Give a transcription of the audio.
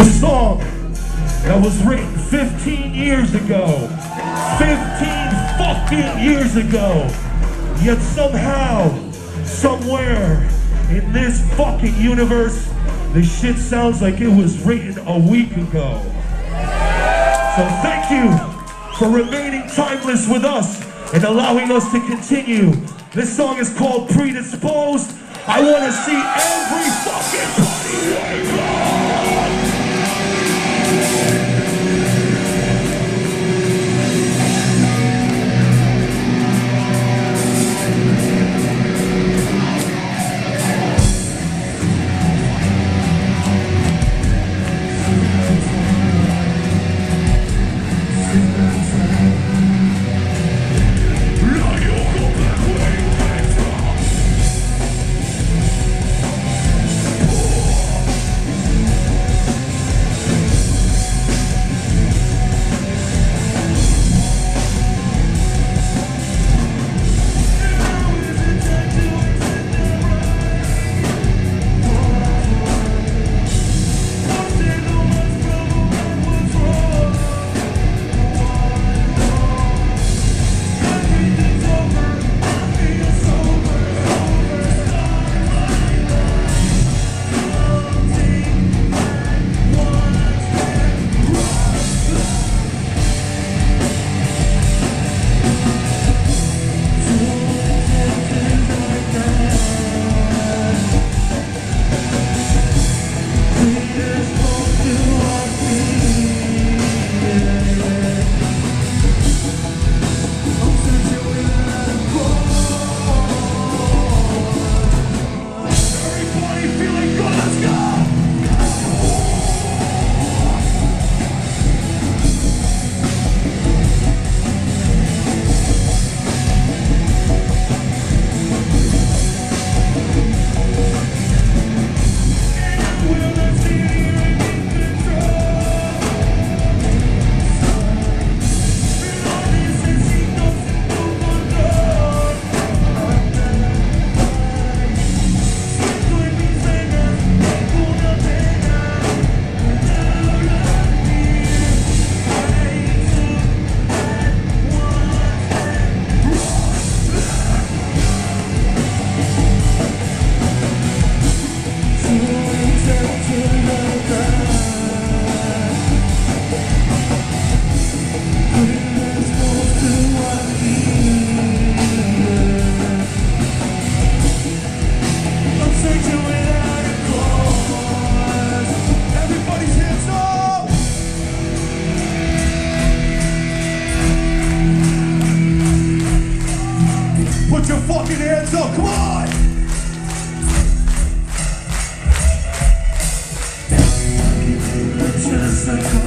The song that was written 15 years ago. 15 fucking years ago. Yet somehow, somewhere in this fucking universe, this shit sounds like it was written a week ago. So thank you for remaining timeless with us and allowing us to continue. This song is called Predisposed. I want to see every fucking body wake up. Put your fucking hands up, come on! Just like